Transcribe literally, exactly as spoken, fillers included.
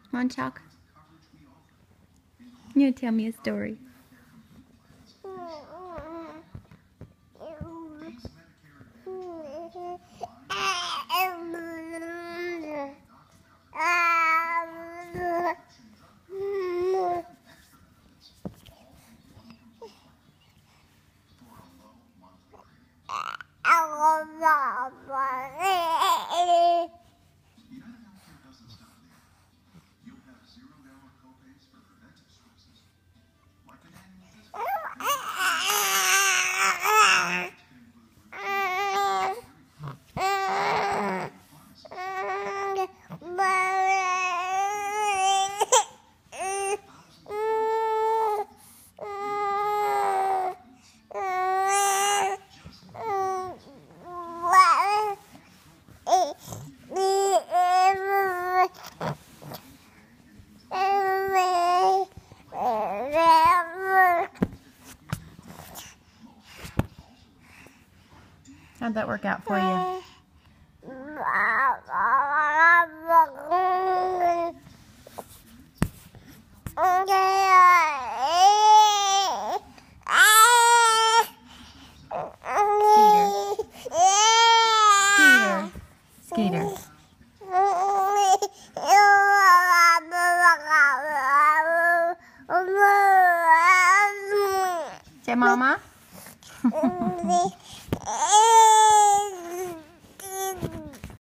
Come on, Chalk. You tell me a story. How'd that work out for you? Skeeter. Skeeter. Skeeter. Say mama.